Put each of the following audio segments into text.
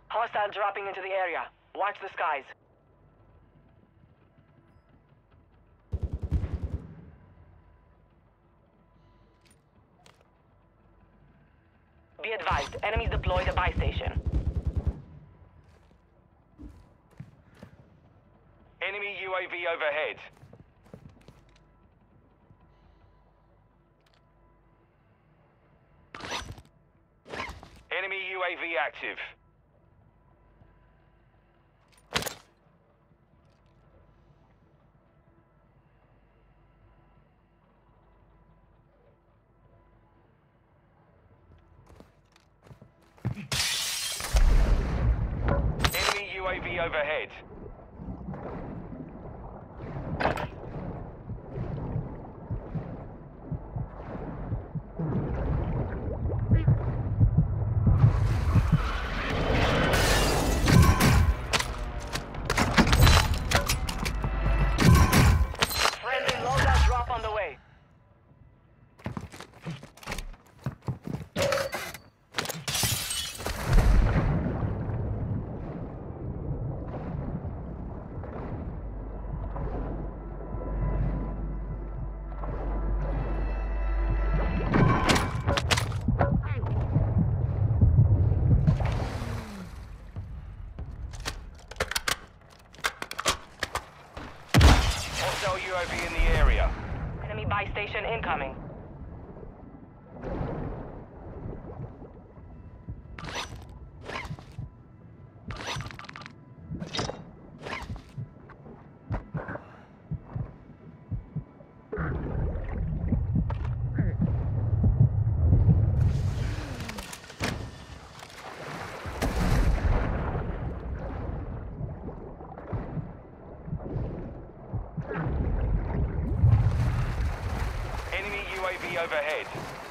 Hostile dropping into the area. Watch the skies. Be advised, enemies deployed at buy station. Enemy UAV overhead. Enemy UAV active. Enemy UAV overhead. Friendly loadout drop on the way. Hostile UAV in the area. Enemy buy station incoming. Enemy UAV overhead.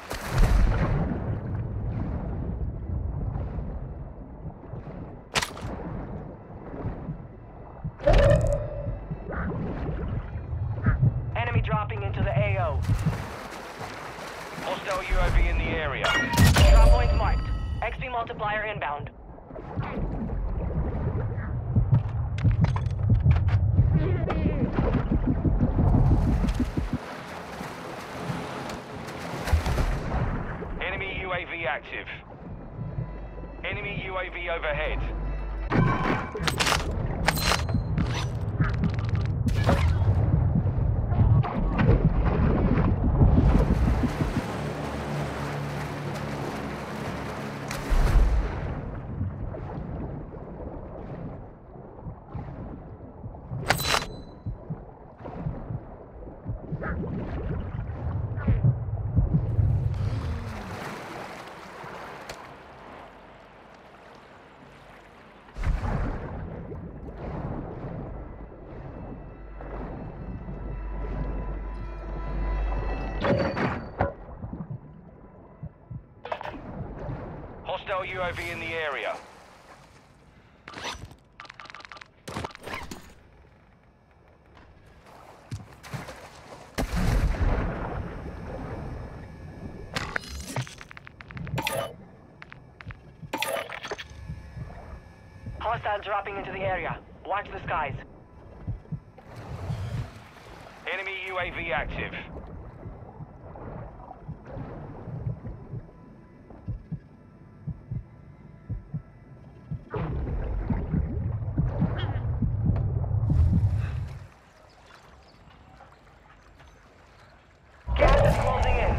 Enemy dropping into the AO. Hostile UAV in the area. Drop points marked. XP multiplier inbound. Enemy UAV active. Enemy UAV overhead. Hostile UAV in the area. Hostile dropping into the area. Watch the skies. Enemy UAV active. Gas is closing in.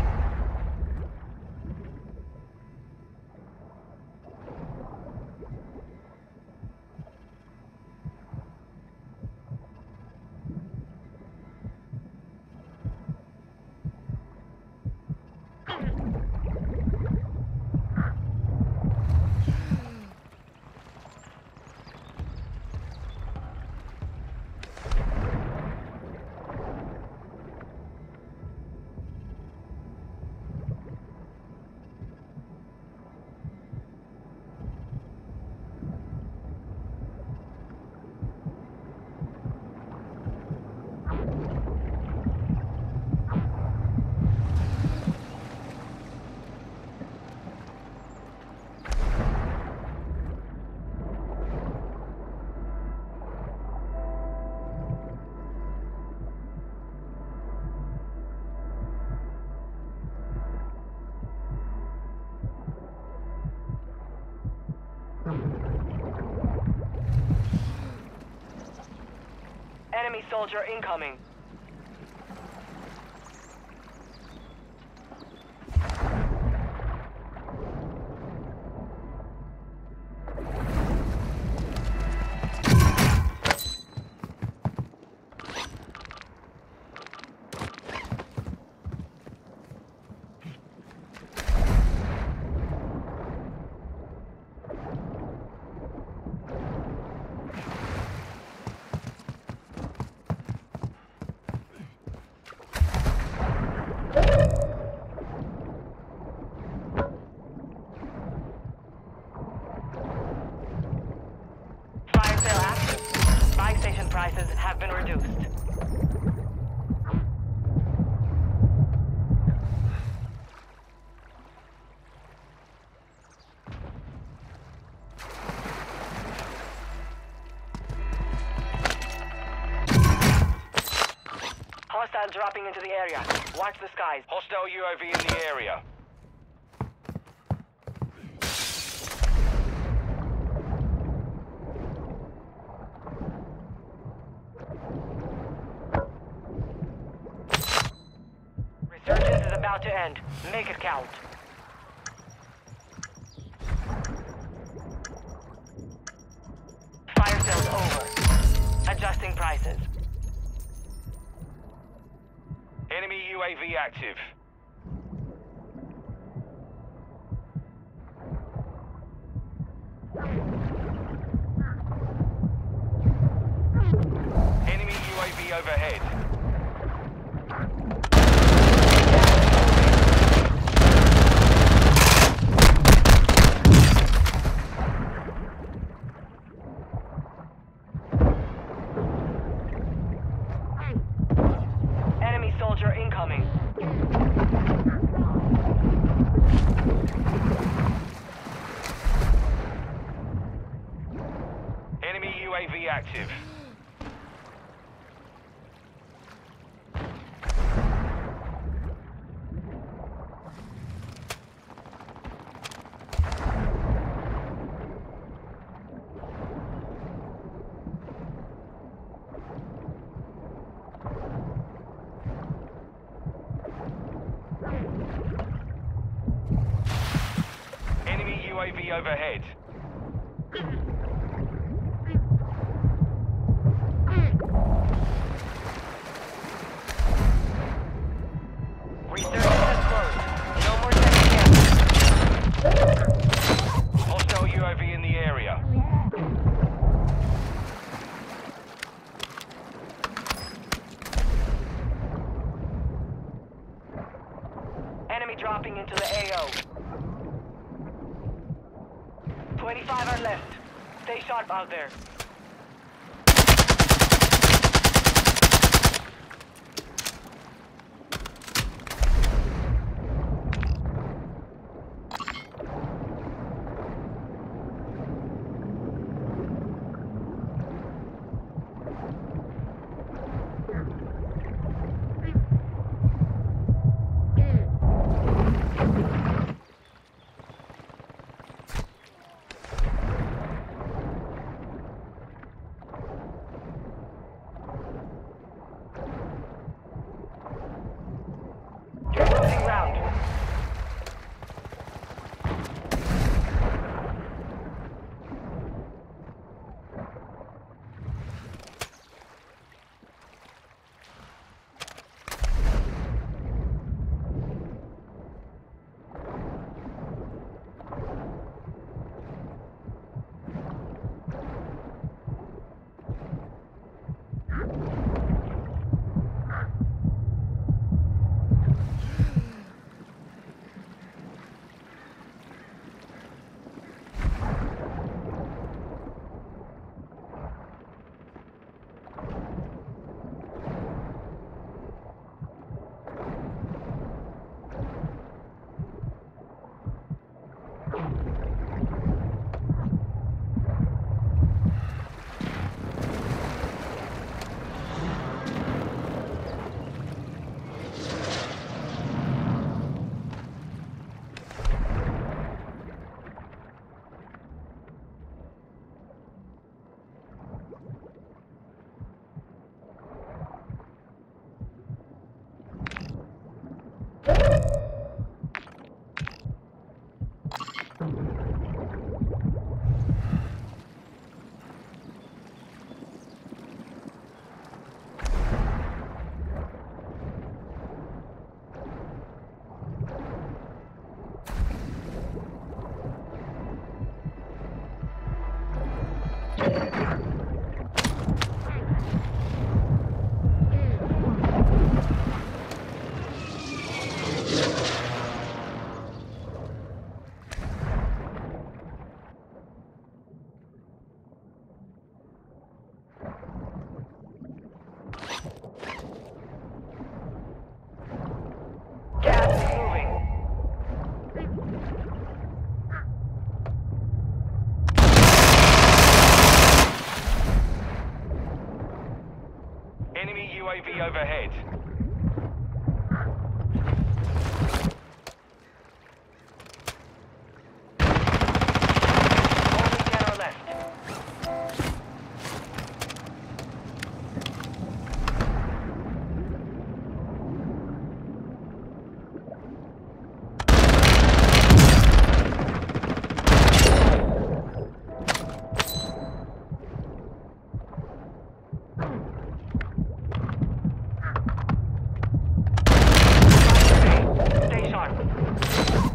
Enemy soldier incoming. Fire sale active. Buy station prices have been reduced. Hostile dropping into the area. Watch the skies. Hostile UAV in the area. Resurgence is about to end. Make it count. Fire sales over. Adjusting prices. Enemy UAV active. Enemy UAV overhead. Enemy soldier incoming. Enemy UAV active. Enemy UAV overhead. Resurgence is closed. No more second chances. Hostile UAV in the area. Enemy dropping into the AO. 25 are left. Stay sharp out there. Gas is moving. Enemy UAV overhead. Only 10 are left. Stay sharp.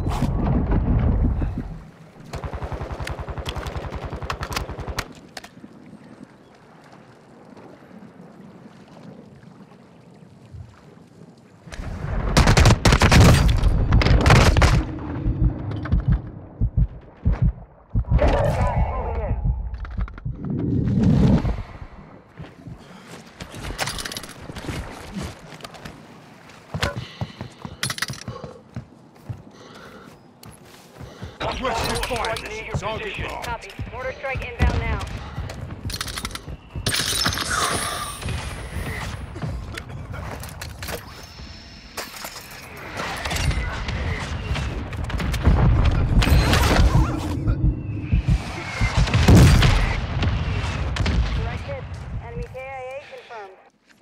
Gas moving in. Aggressive fire. Near your Target position. marked. Copy. Mortar strike inbound now. Direct hit. Enemy KIA confirmed.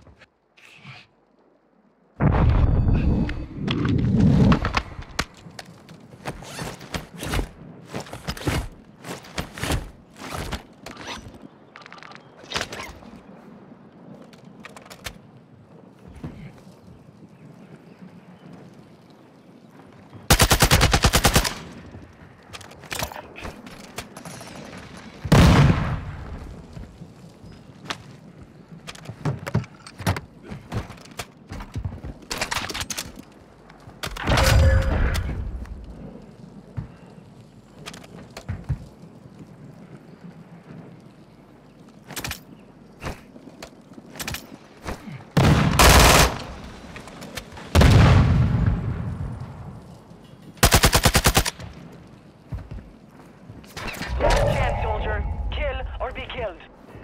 Last chance, soldier. Kill or be killed.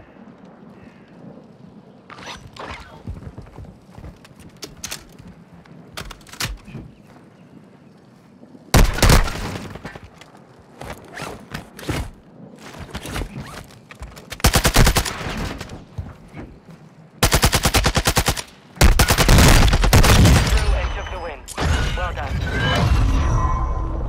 Through and took the win. Well done.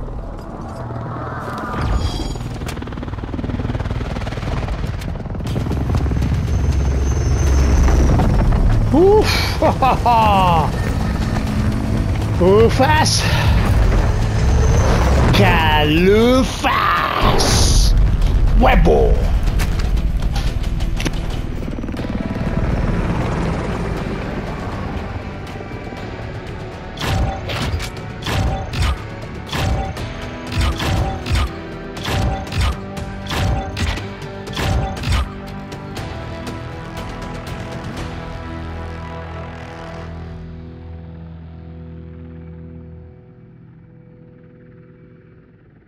Oof! Ufas! Calufas! Huevo!